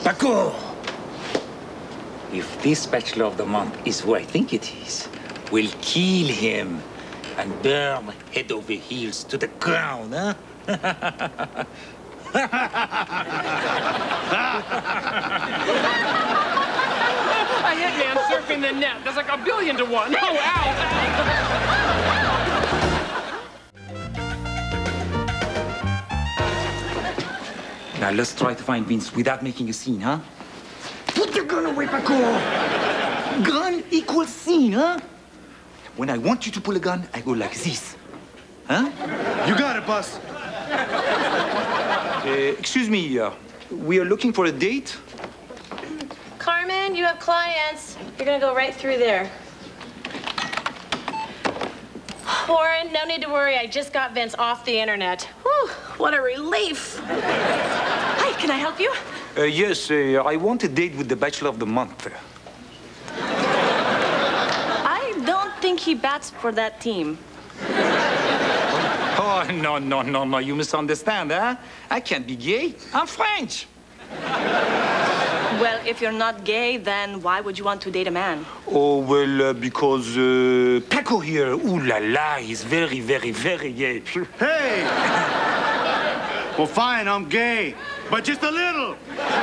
Paco! If this Bachelor of the Month is who I think it is, we'll kill him and burn head over heels to the ground, huh? A hitman surfing the net. There's like 1,000,000,000 to 1. Oh, ow! Now, let's try to find Vince without making a scene, huh? Put the gun away, Paco! Gun equals scene, huh? When I want you to pull a gun, I go like this. Huh? You got it, boss. Excuse me, we are looking for a date. Carmen, you have clients. You're gonna go right through there. Warren, no need to worry. I just got Vince off the internet. Whew, what a relief. Hi, can I help you? Yes, I want a date with the Bachelor of the Month. I don't think he bats for that team. Oh, no, you misunderstand, huh? I can't be gay. I'm French. Well, if you're not gay, then why would you want to date a man? Oh, well, because Paco here, ooh la la, he's very, very, very gay. Hey! Well, fine, I'm gay, but just a little.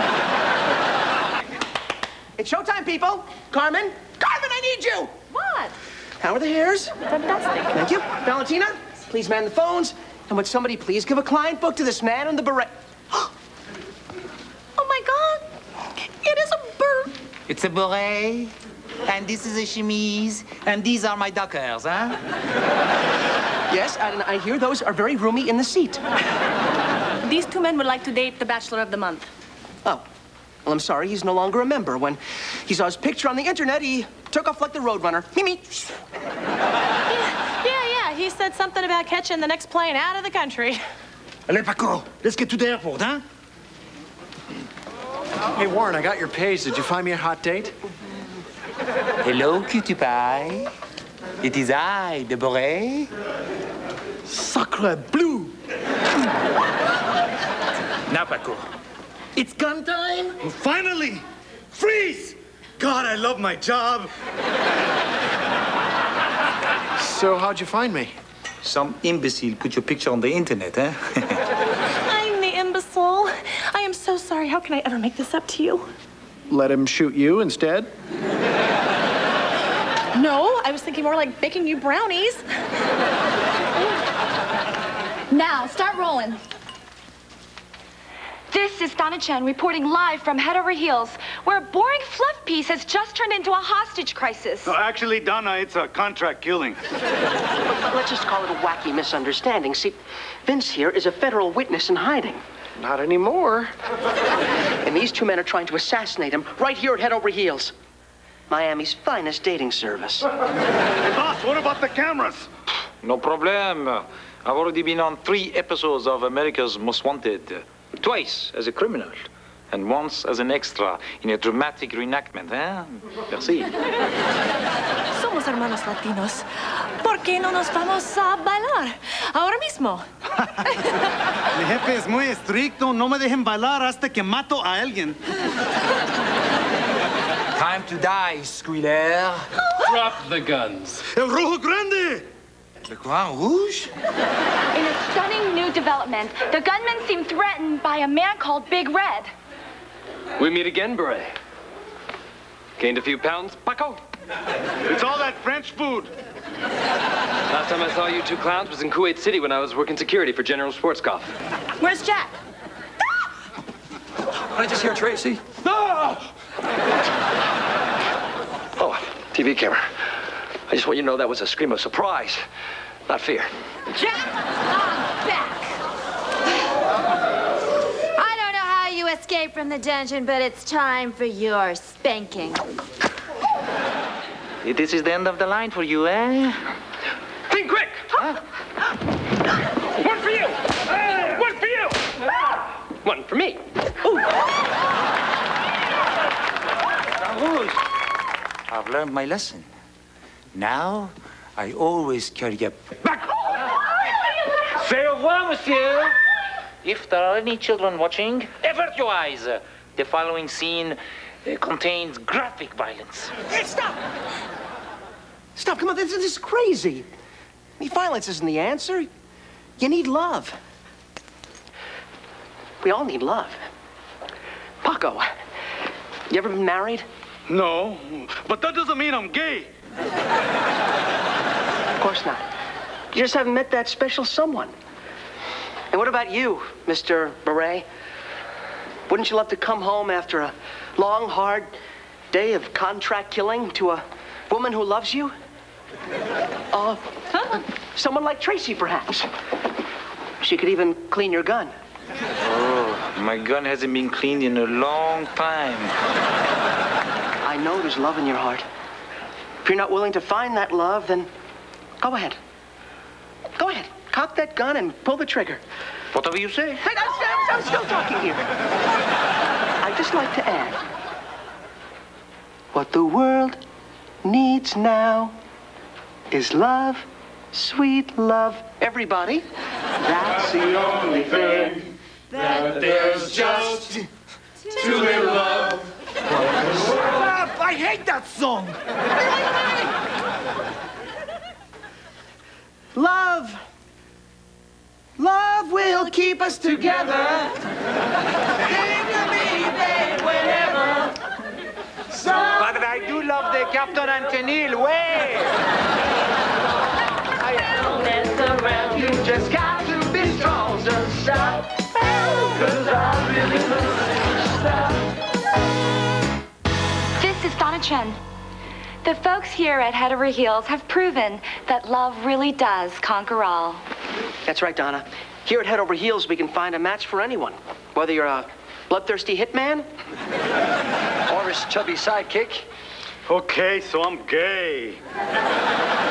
It's showtime, people. Carmen, I need you. What? How are the hairs? Fantastic. Thank you. Valentina, please man the phones. And would somebody please give a client book to this man in the beret? Oh, my God. It is a bird. It's a beret, and this is a chemise, and these are my duckers, huh? Yes, and I hear those are very roomy in the seat. These two men would like to date the Bachelor of the Month. Oh. Well, I'm sorry, he's no longer a member. When he saw his picture on the internet, he took off like the Roadrunner. Me. Yeah. He said something about catching the next plane out of the country. Allez, Paco, let's get to the airport, huh? Hey, Warren, I got your page. Did you find me a hot date? Hello, cutie pie. It is I, the beret. Sacre bleu! Now, Paco, it's gun time. Well, finally! Freeze! God, I love my job. So, how'd you find me? Some imbecile put your picture on the internet, huh? I'm the imbecile. I am so sorry. How can I ever make this up to you? Let him shoot you instead? No, I was thinking more like baking you brownies. Now, start rolling. This is Donna Chen reporting live from Head Over Heels, where a boring fluff piece has just turned into a hostage crisis. No, actually, Donna, it's a contract killing. But let's just call it a wacky misunderstanding. See, Vince here is a federal witness in hiding. Not anymore. And these two men are trying to assassinate him right here at Head Over Heels. Miami's finest dating service. Hey, boss, what about the cameras? No problem. I've already been on 3 episodes of America's Most Wanted. Twice as a criminal, and once as an extra in a dramatic reenactment, eh? Merci. Somos hermanos latinos. ¿Por qué no nos vamos a bailar ahora mismo? Mi jefe es muy estricto. No me dejen bailar hasta que mato a alguien. Time to die, Squealer. Drop the guns. El Rojo Grande! Le Grand Rouge? In a stunning new development, the gunmen seem threatened by a man called Big Red. We meet again, Beret. Gained a few pounds, Paco? It's all that French food. Last time I saw you two clowns was in Kuwait City when I was working security for General Schwarzkopf. Where's Jack? I just hear Tracy. No! Oh, TV camera. I just want you to know that was a scream of surprise, not fear. Jack, I'm back. I don't know how you escaped from the dungeon, but it's time for your spanking. This is the end of the line for you, eh? Think quick! Huh? One for you! One for you! One for me. Rouge. I've learned my lesson. Now, I always carry a back. Say au revoir, monsieur. If there are any children watching, avert your eyes. The following scene contains graphic violence. Hey, stop! Stop, come on, this is crazy. I mean, violence isn't the answer. You need love. We all need love. Paco, you ever been married? No, but that doesn't mean I'm gay. Of course not. You just haven't met that special someone. And what about you, Mr. Beret? Wouldn't you love to come home after a long, hard day of contract killing to a woman who loves you? Someone like Tracy, perhaps. She could even clean your gun. Oh, my gun hasn't been cleaned in a long time. I know there's love in your heart. If you're not willing to find that love, then go ahead. Go ahead. Cock that gun and pull the trigger. Whatever you say. Hey, I'm still talking here. I'd just like to add, what the world needs now is love, sweet love. Everybody, that's the only thing that there's just too little love. I hate that song. Love. Love will keep us together. Think of me, babe, whenever. But I do love the Captain Anthony, way. You just got to be strong, so stop. 'Cause I really love you. This is Donna Chen. The folks here at Head Over Heels have proven that love really does conquer all. That's right, Donna. Here at Head Over Heels, we can find a match for anyone. Whether you're a bloodthirsty hitman Or his chubby sidekick. Okay, so I'm gay.